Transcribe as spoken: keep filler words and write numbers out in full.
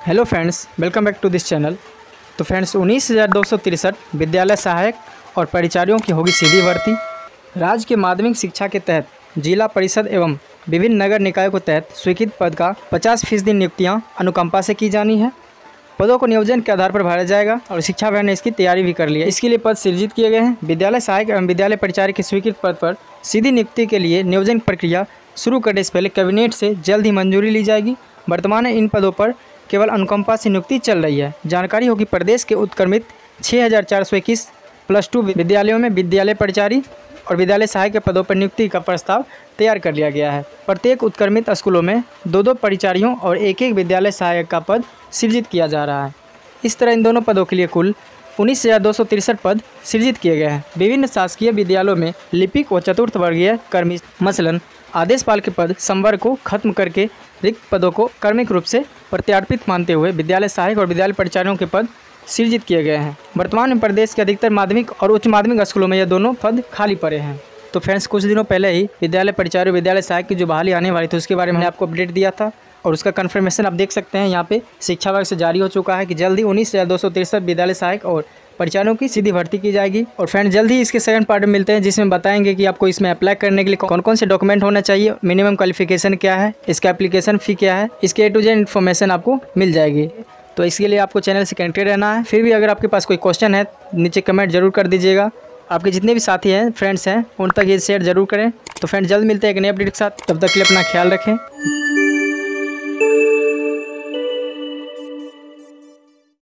Hello friends, welcome back to this channel. तो friends, उन्नीस हज़ार दो सौ तिरसठ विद्यालय सहायक और परिचारियों की होगी सीधी भर्ती। राज्य के माध्यमिक शिक्षा के तहत जिला परिषद एवं विभिन्न नगर निकायों के तहत स्वीकृत पद का पचास फीसदी नियुक्तियाँ अनुकंपा से की जानी है। पदों को नियोजन के आधार पर भरा जाएगा और शिक्षा विभाग ने इसकी तैयारी भी कर ली है। इसके लिए पद सृजित किए गए हैं। विद्यालय सहायक एवं विद्यालय परिचारी के स्वीकृत पद पर सीधी नियुक्ति के लिए नियोजन प्रक्रिया शुरू करने से पहले कैबिनेट से जल्द ही मंजूरी ली जाएगी। वर्तमान में इन पदों पर केवल अनुकंपा से नियुक्ति चल रही है। जानकारी होगी प्रदेश के उत्क्रमित छः हज़ार चार सौ इक्कीस प्लस टू विद्यालयों में विद्यालय परिचारी और विद्यालय सहायक के पदों पर नियुक्ति का प्रस्ताव तैयार कर लिया गया है। प्रत्येक उत्क्रमित स्कूलों में दो दो परिचारियों और एक एक विद्यालय सहायक का पद सृजित किया जा रहा है। इस तरह इन दोनों पदों के लिए कुल उन्नीस हज़ार दो सौ तिरसठ पद सृजित किए गए हैं। विभिन्न शासकीय विद्यालयों में लिपिक व चतुर्थ वर्गीय कर्मी मसलन आदेशपाल के पद संवर्ग को खत्म करके रिक्त पदों को क्रमिक रूप से प्रत्यार्पित मानते हुए विद्यालय सहायक और विद्यालय परिचारियों के पद सृजित किए गए हैं। वर्तमान में प्रदेश के अधिकतर माध्यमिक और उच्च माध्यमिक स्कूलों में ये दोनों पद खाली पड़े हैं। तो फ्रेंड्स, कुछ दिनों पहले ही विद्यालय परिचारी और विद्यालय सहायक की जो बहाली आने वाली थी उसके बारे में आपको अपडेट दिया था और उसका कन्फर्मेशन आप देख सकते हैं। यहाँ पे शिक्षा विभाग से जारी हो चुका है कि जल्दी उन्नीस हज़ार दो सौ तिरसठ विद्यालय सहायक और परिचारियों की सीधी भर्ती की जाएगी। और फ्रेंड, जल्द ही इसके सेकंड पार्ट में मिलते हैं जिसमें बताएंगे कि आपको इसमें अप्लाई करने के लिए कौन कौन से डॉक्यूमेंट होना चाहिए, मिनिमम क्वालिफिकेशन क्या है, इसका एप्लीकेशन फ़ी क्या है, इसके ए टू जेड इन्फॉर्मेशन आपको मिल जाएगी। तो इसके लिए आपको चैनल से कनेक्टेड रहना है। फिर भी अगर आपके पास कोई क्वेश्चन है नीचे कमेंट जरूर कर दीजिएगा। आपके जितने भी साथी हैं, फ्रेंड्स हैं, उन तक ये शेयर जरूर करें। तो फ्रेंड, जल्द मिलते हैं एक नए अपडेट के साथ। तब तक के लिए अपना ख्याल रखें।